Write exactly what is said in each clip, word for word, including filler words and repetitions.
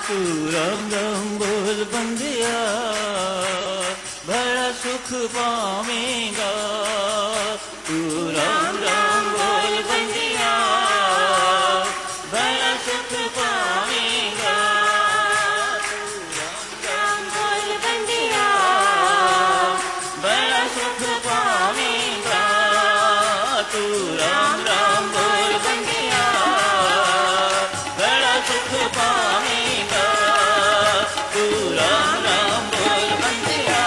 तू राम राम बोल बंदिया बड़ा सुख पावेगा। तू राम राम बोल बंदिया बड़ा सुख पावेगा। तू राम राम बोल बंदिया बड़ा सुख पावेगा। तू राम राम बोल बंदिया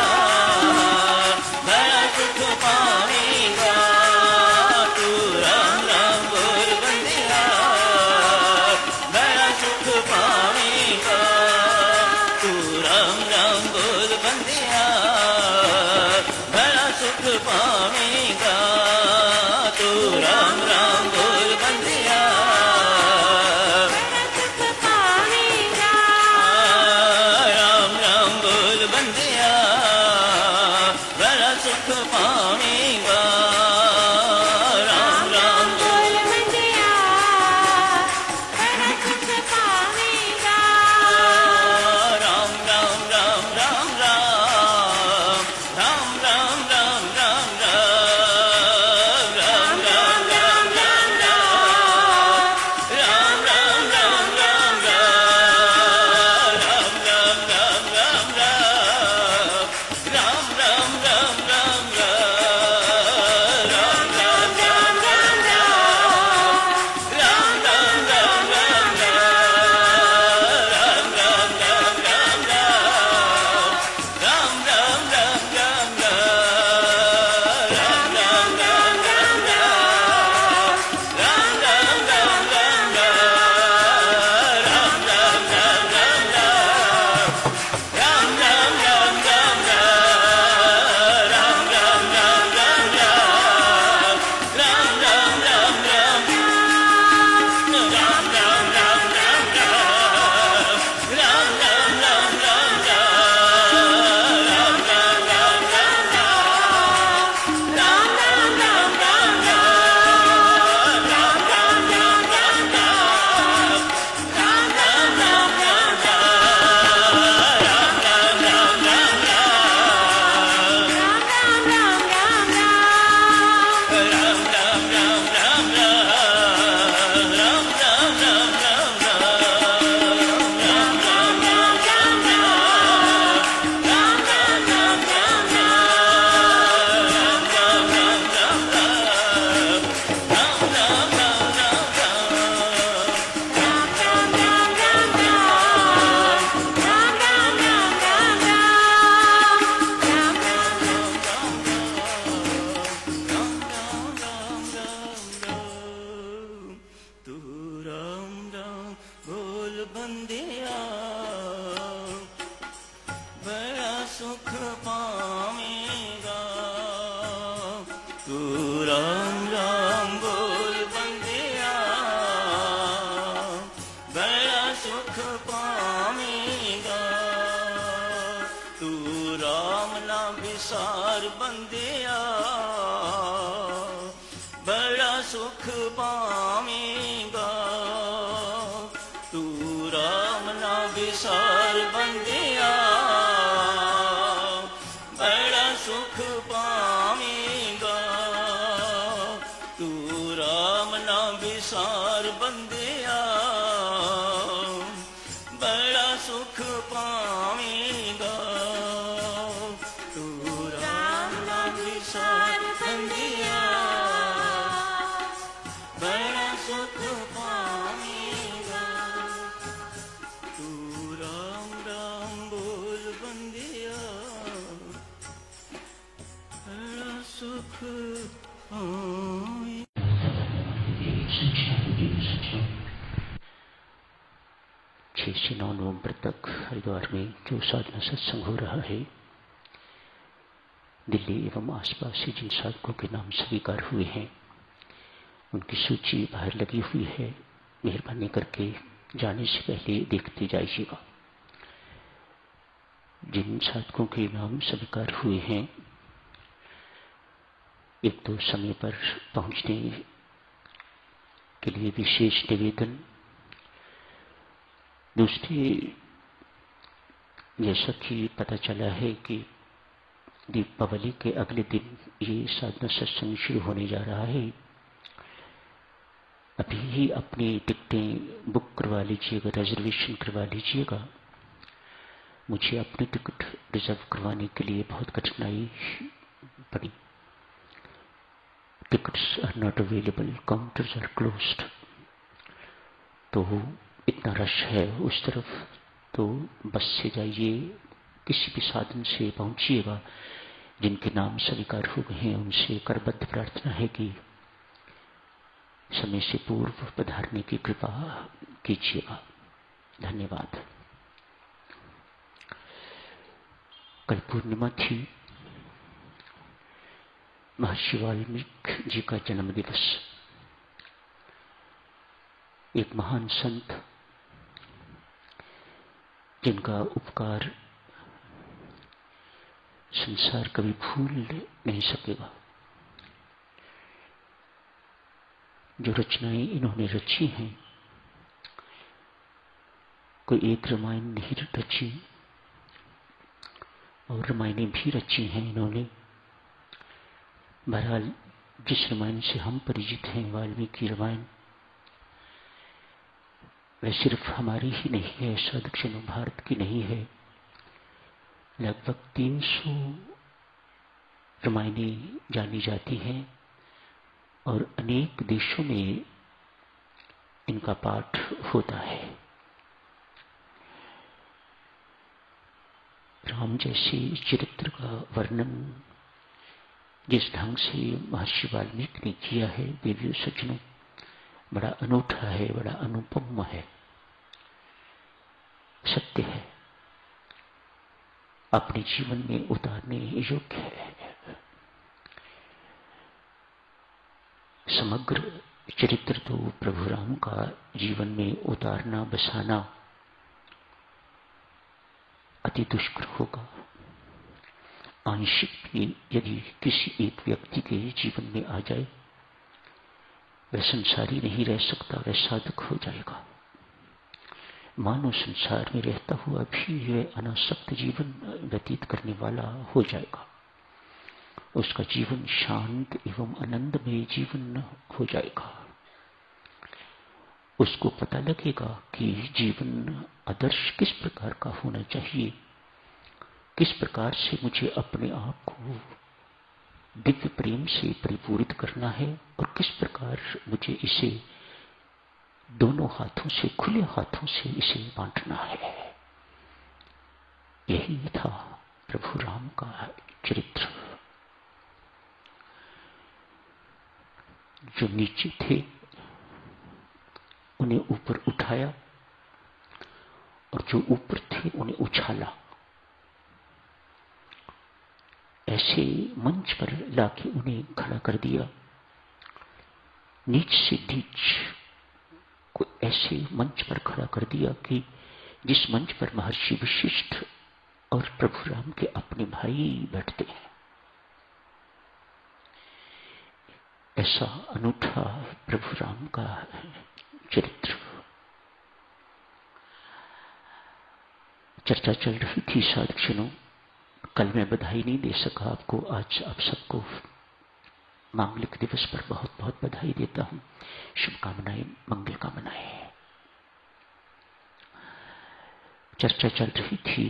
बड़ा सुख पावेगा। तू राम राम बोल बंदिया बड़ा सुख पावेगा। तू राम राम बोल बंदिया बड़ा सुख पावेगा। तू राम राम बोल बंदिया राम राम बोल बंदिया बड़ा सुख पावेगा। राम राम बोल बंदिया बड़ा सुख पावेगा। राम राम राम राम राम राम राम राम राम सुख पावेगा। तू राम ना विसार बंदिया बड़ा सुख पावेगा। तू राम ना विसार बंदिया बड़ा सुख पावेगा। तू राम ना विसार बंदिया बड़ा सुख पावेगा। तू राम राम बोल बंदिया बड़ा सुख पावेगा। छह से नौ नवंबर तक हरिद्वार में जो साधना सत्संग हो रहा है, दिल्ली एवं आसपास से जिन साधकों के नाम स्वीकार हुए हैं उनकी सूची बाहर लगी हुई है। मेहरबानी करके जाने से पहले देखते जाइएगा। जिन साधकों के नाम स्वीकार हुए हैं, एक तो समय पर पहुंचने के लिए विशेष निवेदन, दूसरे जैसा कि पता चला है कि दीपावली के अगले दिन ये साधना सत्संग शुरू होने जा रहा है। अभी ही अपनी टिकटें बुक करवा लीजिएगा, रिजर्वेशन करवा लीजिएगा। मुझे अपनी टिकट रिजर्व करवाने के लिए बहुत कठिनाई पड़ी। Tickets are not available, counters are closed. तो इतना रश है उस तरफ, तो बस से जाइए, किसी भी साधन से पहुंचिएगा। जिनके नाम स्वीकार हो गए हैं उनसे करबद्ध प्रार्थना है कि समय से पूर्व पधारने की कृपा कीजिएगा। धन्यवाद। कल पूर्णिमा थी, महर्षि वाल्मीकि जी का जन्म दिवस। एक महान संत जिनका उपकार संसार कभी भूल नहीं सकेगा। जो रचनाएं इन्होंने रची हैं, कोई एक रामायण नहीं रची, और रामायणें भी रची हैं इन्होंने। बहरहाल जिस रामायण से हम परिचित हैं, वाल्मीकि रामायण, वह सिर्फ हमारी ही नहीं है, दक्षिण भारत की नहीं है। लगभग तीन सौ रामायणें जानी जाती हैं और अनेक देशों में इनका पाठ होता है। राम जैसे चरित्र का वर्णन जिस ढंग से महर्षि वाल्मीकि ने किया है, देवियों सज्जनों, बड़ा अनूठा है, बड़ा अनुपम है, सत्य है, अपने जीवन में उतारने योग्य है। समग्र चरित्र तो प्रभु राम का जीवन में उतारना बसाना अति दुष्कर होगा। आंशिक भी यदि किसी एक व्यक्ति के जीवन में आ जाए, वह संसारी नहीं रह सकता, वह साधक हो जाएगा। मानव संसार में रहता हुआ भी वह अनासक्त जीवन व्यतीत करने वाला हो जाएगा। उसका जीवन शांत एवं आनंदमय जीवन हो जाएगा। उसको पता लगेगा कि जीवन आदर्श किस प्रकार का होना चाहिए, किस प्रकार से मुझे अपने आप को दिव्य प्रेम से परिपूरित करना है और किस प्रकार मुझे इसे दोनों हाथों से, खुले हाथों से इसे बांटना है। यही था प्रभु राम का चरित्र। जो नीचे थे उन्हें ऊपर उठाया और जो ऊपर थे उन्हें उछाला। ऐसे मंच पर लाके उन्हें खड़ा कर दिया। नीच से नीच को ऐसे मंच पर खड़ा कर दिया कि जिस मंच पर महर्षि वशिष्ठ और प्रभु राम के अपने भाई बैठते हैं। ऐसा अनूठा प्रभु राम का चरित्र। चर्चा चल रही थी साधक्षणों। कल मैं बधाई नहीं दे सका आपको, आज आप सबको मांगलिक दिवस पर बहुत बहुत बधाई देता हूं। शुभकामनाएं, मंगल कामनाएं। चर्चा चल रही थी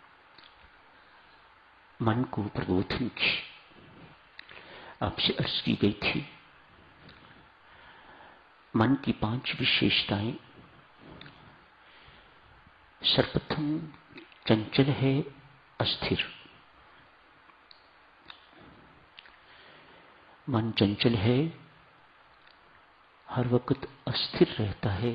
मन को प्रबोधन की। आपसे अर्ज की गई थी मन की पांच विशेषताएं। सर्वप्रथम चंचल है, अस्थिर। मन चंचल है, हर वक्त अस्थिर रहता है।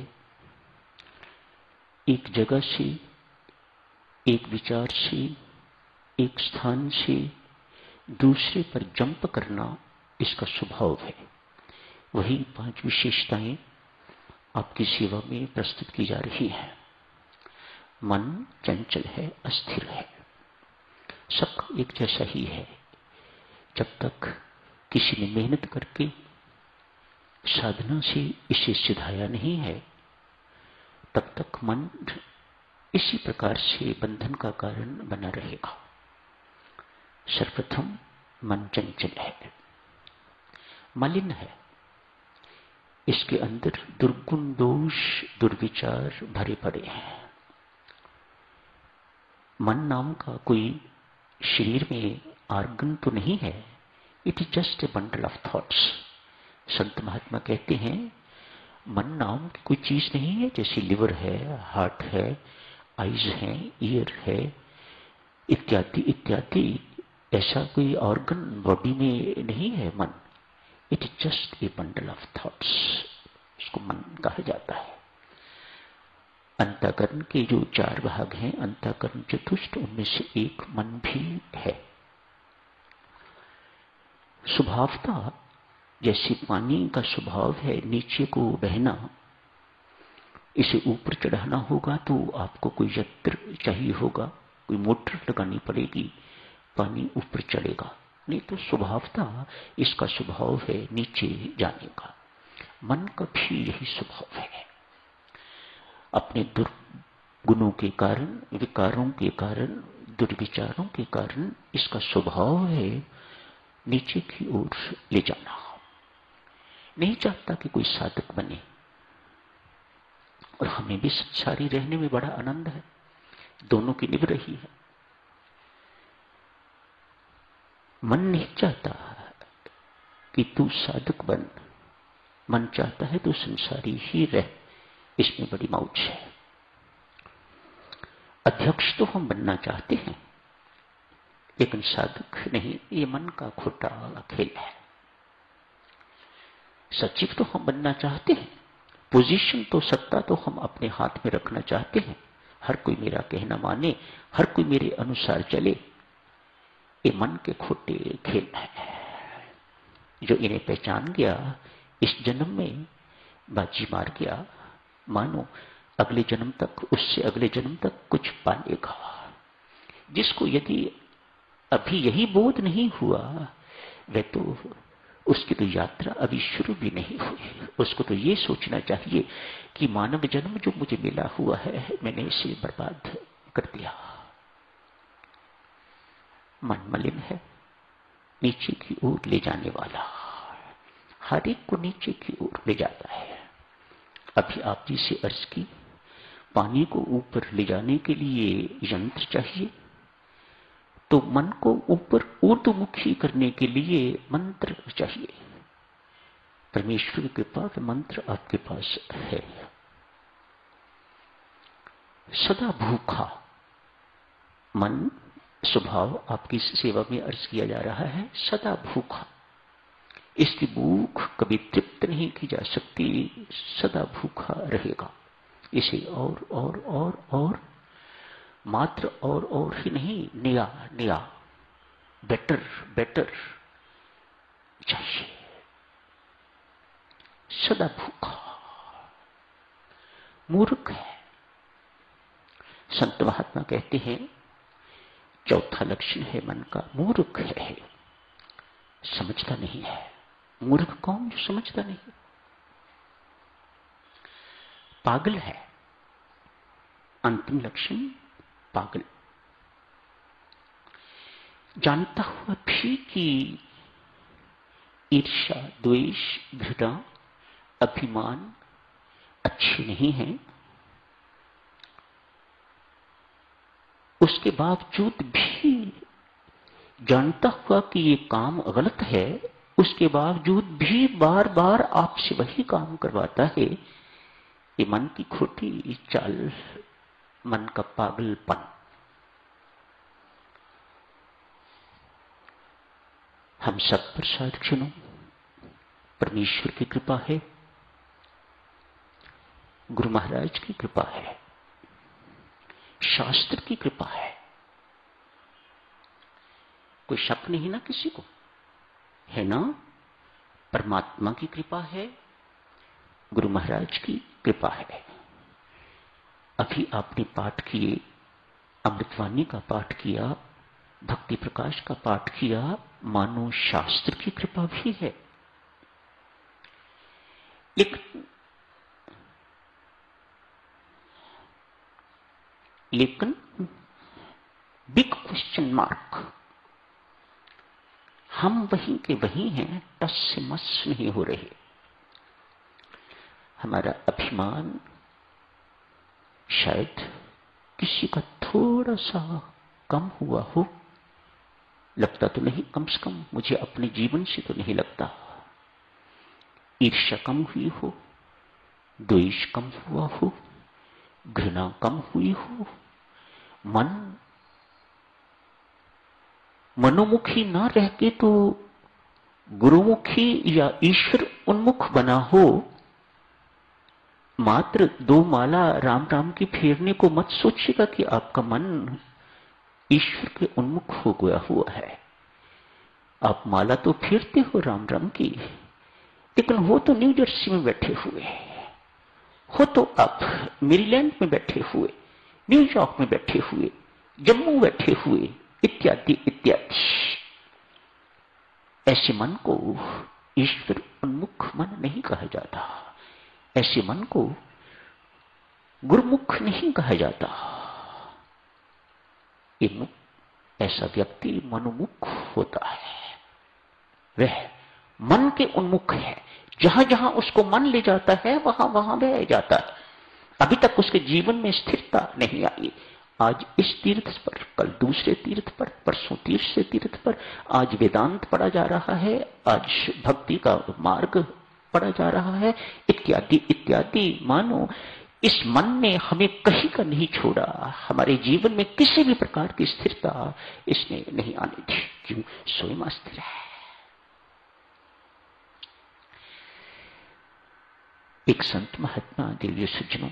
एक जगह से, एक विचार से, एक स्थान से दूसरे पर जंप करना इसका स्वभाव है। वही पांच विशेषताएं आपकी सेवा में प्रस्तुत की जा रही हैं। मन चंचल है, अस्थिर है, सबका एक जैसा ही है। जब तक किसी ने मेहनत करके साधना से इसे सिधाया नहीं है, तब तक मन इसी प्रकार से बंधन का कारण बना रहेगा। सर्वप्रथम मन चंचल है, मलिन है, इसके अंदर दुर्गुण, दोष, दुर्विचार भरे पड़े हैं। मन नाम का कोई शरीर में आर्गन तो नहीं है, it is just a bundle of thoughts. संत महात्मा कहते हैं मन नाम की कोई चीज नहीं है, जैसे लिवर है, हार्ट है, आईज है, ईयर है, इत्यादि इत्यादि। ऐसा कोई ऑर्गन बॉडी में नहीं है मन। It is just a bundle of thoughts, इसको मन कहा जाता है। अंतःकरण के जो चार भाग हैं, अंतःकरण चतुष्ट, उनमें से एक मन भी है। स्वभावतः जैसे पानी का स्वभाव है नीचे को बहना, इसे ऊपर चढ़ाना होगा तो आपको कोई यंत्र चाहिए होगा, कोई मोटर लगानी पड़ेगी, पानी ऊपर चढ़ेगा। नहीं तो स्वभावतः इसका स्वभाव है नीचे जाने का। मन का भी यही स्वभाव है। अपने दुर्गुणों के कारण, विकारों के कारण, दुर्विचारों के कारण इसका स्वभाव है नीचे की ओर ले जाना। नहीं चाहता कि कोई साधक बने, और हमें भी संसारी रहने में बड़ा आनंद है, दोनों की निभ रही है। मन नहीं चाहता कि तू साधक बन, मन चाहता है तू संसारी ही रह, इसमें बड़ी मौज है। अध्यक्ष तो हम बनना चाहते हैं, लेकिन साधक नहीं, ये मन का खोटा खेल है। सचिव तो हम बनना चाहते हैं, पोजीशन तो, सत्ता तो हम अपने हाथ में रखना चाहते हैं, हर कोई मेरा कहना माने, हर कोई मेरे अनुसार चले। ये मन के खोटे खेल है। जो इन्हें पहचान गया इस जन्म में बाजी मार गया, मानो अगले जन्म तक, उससे अगले जन्म तक कुछ पालेगा। जिसको यदि अभी यही बोध नहीं हुआ, वह तो, उसकी तो यात्रा अभी शुरू भी नहीं हुई। उसको तो ये सोचना चाहिए कि मानव जन्म जो मुझे मिला हुआ है, मैंने इसे बर्बाद कर दिया। मन मलिन है, नीचे की ओर ले जाने वाला, हर एक को नीचे की ओर ले जाता है। अभी आप जी से अर्ज की, पानी को ऊपर ले जाने के लिए यंत्र चाहिए, तो मन को ऊपर ऊर्ध्वमुखी करने के लिए मंत्र चाहिए। परमेश्वर की कृपा का मंत्र आपके पास है। सदा भूखा मन, स्वभाव आपकी सेवा में अर्ज किया जा रहा है, सदा भूखा। इसकी भूख कभी तृप्त नहीं की जा सकती, सदा भूखा रहेगा। इसे और और और और मात्र और और ही नहीं, नया नया, बेटर बेटर चाहिए। सदा भूखा मूर्ख है। संत महात्मा कहते हैं चौथा लक्षण है मन का, मूर्ख है, समझता नहीं है। मूर्ख कौन? जो समझता नहीं। पागल है, अंतिम लक्षण पागल। जानता हुआ भी कि ईर्ष्या, द्वेष, घृणा, अभिमान अच्छे नहीं हैं, उसके बावजूद भी, जानता हुआ कि ये काम गलत है, उसके बावजूद भी बार बार आपसे वही काम करवाता है। ये मन की खोटी चाल, मन का पागलपन। हम सब पर साधुजनों परमेश्वर की कृपा है, गुरु महाराज की कृपा है, शास्त्र की कृपा है। कोई शक नहीं ना किसी को, है ना? परमात्मा की कृपा है, गुरु महाराज की कृपा है। अभी आपने पाठ किए, अमृतवाणी का पाठ किया, भक्ति प्रकाश का पाठ किया, मानो शास्त्र की कृपा भी है। लेकिन लेकिन बिग क्वेश्चन मार्क, हम वहीं के वहीं हैं, टस से मस नहीं हो रहे। हमारा अभिमान शायद किसी का थोड़ा सा कम हुआ हो, लगता तो नहीं, कम से कम मुझे अपने जीवन से तो नहीं लगता। ईर्ष्या कम हुई हो, द्वेष कम हुआ हो, घृणा कम हुई हो, मन मनोमुखी ना रह के तो गुरुमुखी या ईश्वर उन्मुख बना हो। मात्र दो माला राम राम की फेरने को मत सोचिएगा कि आपका मन ईश्वर के उन्मुख हो गया हुआ है। आप माला तो फेरते हो राम राम की, लेकिन हो तो न्यू जर्सी में बैठे हुए, हो तो आप मेरीलैंड में बैठे हुए, न्यूयॉर्क में बैठे हुए, जम्मू बैठे हुए, इत्यादि इत्यादि। ऐसे मन को ईश्वर उन्मुख मन नहीं कहा जाता, ऐसे मन को गुरुमुख नहीं कहा जाता। ऐसा व्यक्ति मनोमुख होता है, वह मन के उन्मुख है। जहां जहां उसको मन ले जाता है वहां वहां बह जाता है। अभी तक उसके जीवन में स्थिरता नहीं आई। आज इस तीर्थ पर, कल दूसरे तीर्थ पर, परसों तीसरे तीर्थ पर, आज वेदांत पढ़ा जा रहा है, आज भक्ति का मार्ग पढ़ा जा रहा है, इत्यादि इत्यादि। मानो इस मन ने हमें कहीं का नहीं छोड़ा, हमारे जीवन में किसी भी प्रकार की स्थिरता इसने नहीं आने दी। क्यों? स्वयं अस्थिर है। एक संत महात्मा दिव्य सज्जनों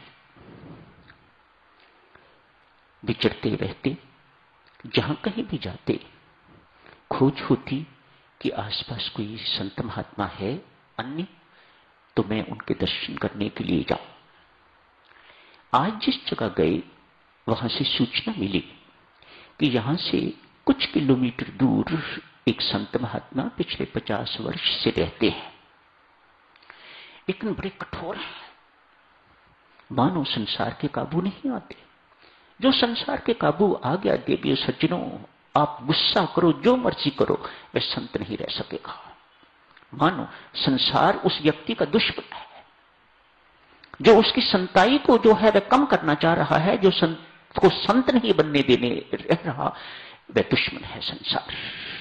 विचरते रहते, जहां कहीं भी जाते खोज होती कि आसपास कोई संत महात्मा है अन्य, तो मैं उनके दर्शन करने के लिए जाऊं। आज जिस जगह गए वहां से सूचना मिली कि यहां से कुछ किलोमीटर दूर एक संत महात्मा पिछले पचास वर्ष से रहते हैं, लेकिन बड़े कठोर हैं, मानो संसार के काबू नहीं आते। जो संसार के काबू आ गया, देवियों सज्जनों, आप गुस्सा करो, जो मर्जी करो, वह संत नहीं रह सकेगा। मानो संसार उस व्यक्ति का दुश्मन है, जो उसकी संताई को जो है वह कम करना चाह रहा है, जो संत को संत नहीं बनने देने रह रहा, वह दुश्मन है संसार,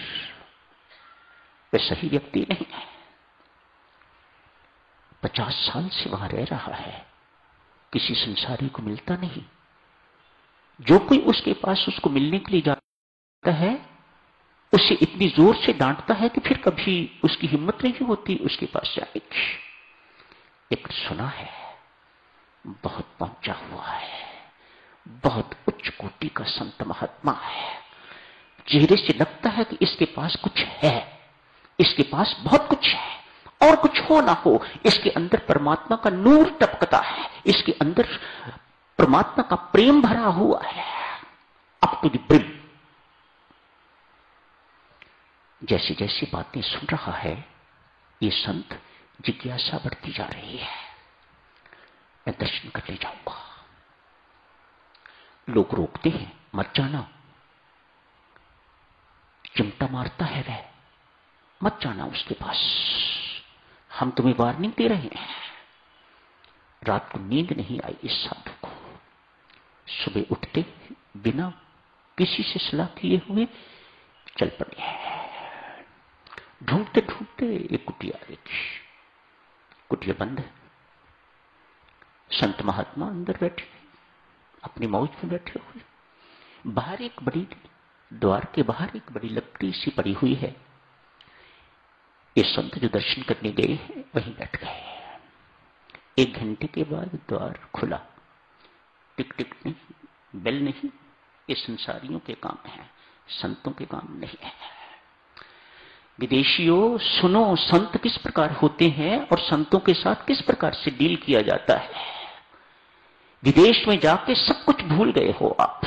वह सही व्यक्ति नहीं है। पचास साल से वहां रह रहा है, किसी संसारी को मिलता नहीं। जो कोई उसके पास उसको मिलने के लिए जाता है, उसे इतनी जोर से डांटता है कि फिर कभी उसकी हिम्मत नहीं होती उसके पास जाने की। एक सुना है, बहुत पहुंचा हुआ है, बहुत उच्च कोटि का संत महात्मा है, चेहरे से लगता है कि इसके पास कुछ है, इसके पास बहुत कुछ है, और कुछ हो ना हो, इसके अंदर परमात्मा का नूर टपकता है, इसके अंदर परमात्मा का प्रेम भरा हुआ है, अप टू द ब्रिम। जैसे जैसे बातें सुन रहा है, ये संत जिज्ञासा बढ़ती जा रही है, मैं दर्शन करने जाऊंगा। लोग रोकते हैं, मत जाना, चिमटा मारता है वह, मत जाना उसके पास, हम तुम्हें वार्निंग दे रहे हैं। रात को नींद नहीं आई इस साधु को। सुबह उठते बिना किसी से सलाह किए हुए चल पड़े। ढूंढते ढूंढते एक कुटिया देखी, कुटिया बंद है, संत महात्मा अंदर बैठे, अपनी मौज में बैठे हुए। बाहर एक बड़ी, द्वार के बाहर एक बड़ी लकड़ी सी पड़ी हुई है। ये संत जो दर्शन करने गए हैं वहीं बैठ गए। एक घंटे के बाद द्वार खुला, टिक टिक नहीं, बेल नहीं, ये संसारियों के काम है, संतों के काम नहीं है। विदेशियों सुनो, संत किस प्रकार होते हैं और संतों के साथ किस प्रकार से डील किया जाता है। विदेश में जाके सब कुछ भूल गए हो आप।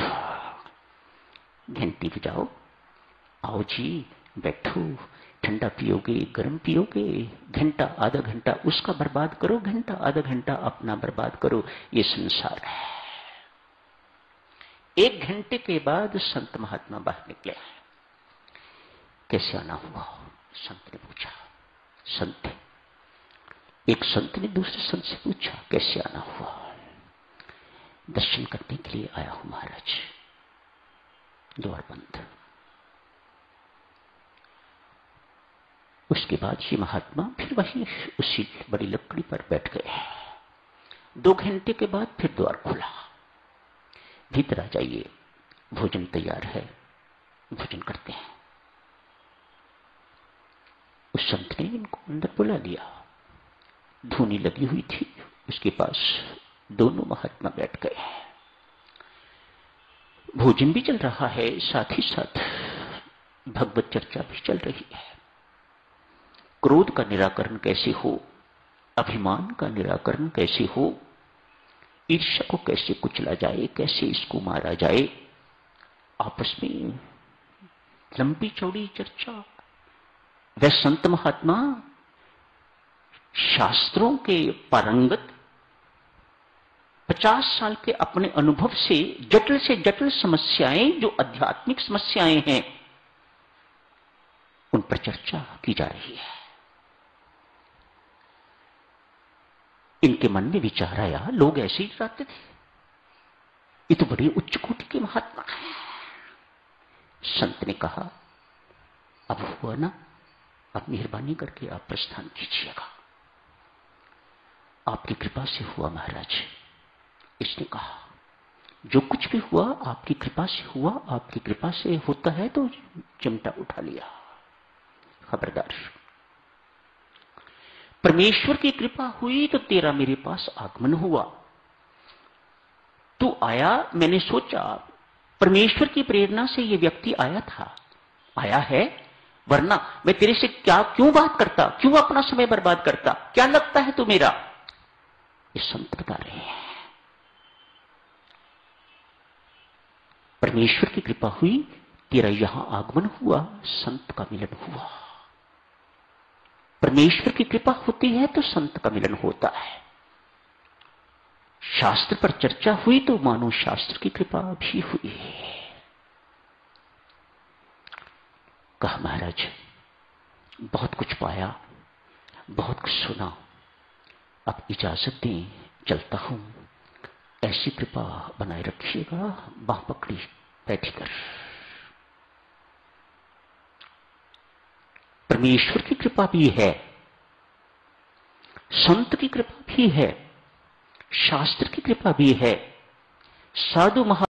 घंटी बजाओ, आओ जी बैठो, ठंडा पियोगे, गर्म पियोगे, घंटा आधा घंटा उसका बर्बाद करो, घंटा आधा घंटा अपना बर्बाद करो। ये संसार है, एक घंटे के बाद संत महात्मा बाहर निकले। कैसे आना हुआ? संत ने पूछा। संत एक संत ने दूसरे संत से पूछा, कैसे आना हुआ? दर्शन करने के लिए आया हूं महाराज। द्वार बंद। उसके बाद ये महात्मा फिर वहीं उसी बड़ी लकड़ी पर बैठ गए। दो घंटे के बाद फिर द्वार खुला। भीतर आ जाइए, भोजन तैयार है, भोजन करते हैं। उस संत ने इनको अंदर बुला लिया। धूनी लगी हुई थी, उसके पास दोनों महात्मा बैठ गए। भोजन भी चल रहा है, साथ ही साथ भगवत चर्चा भी चल रही है। क्रोध का निराकरण कैसे हो, अभिमान का निराकरण कैसे हो, ईर्ष्या को कैसे कुचला जाए, कैसे इसको मारा जाए, आपस में लंबी चौड़ी चर्चा। वह संत महात्मा शास्त्रों के पारंगत, पचास साल के अपने अनुभव से जटिल से जटिल समस्याएं, जो आध्यात्मिक समस्याएं हैं, उन पर चर्चा की जा रही है। इनके मन में विचार आया, लोग ऐसे ही डराते थे, ये तो बड़ी उच्च कोटि के महात्मा हैं। संत ने कहा, अब हुआ ना, अब मेहरबानी करके आप प्रस्थान कीजिएगा। आपकी कृपा से हुआ महाराज। इसने कहा, जो कुछ भी हुआ आपकी कृपा से हुआ, आपकी कृपा से होता है तो चिमटा उठा लिया। खबरदार, परमेश्वर की कृपा हुई तो तेरा मेरे पास आगमन हुआ। तू आया, मैंने सोचा परमेश्वर की प्रेरणा से यह व्यक्ति आया था, आया है, वरना मैं तेरे से क्या क्यों बात करता, क्यों अपना समय बर्बाद करता, क्या लगता है तू मेरा? ये संत बता रहे हैं। परमेश्वर की कृपा हुई, तेरा यहां आगमन हुआ, संत का मिलन हुआ। परमेश्वर की कृपा होती है तो संत का मिलन होता है। शास्त्र पर चर्चा हुई तो मानो शास्त्र की कृपा भी हुई। कहा, महाराज बहुत कुछ पाया, बहुत कुछ सुना, अब इजाजत दें, चलता हूं। ऐसी कृपा बनाए रखिएगा। बाह पकड़ी, बैठकर। परमेश्वर की कृपा भी है, संत की कृपा भी है, शास्त्र की कृपा भी है, साधु महा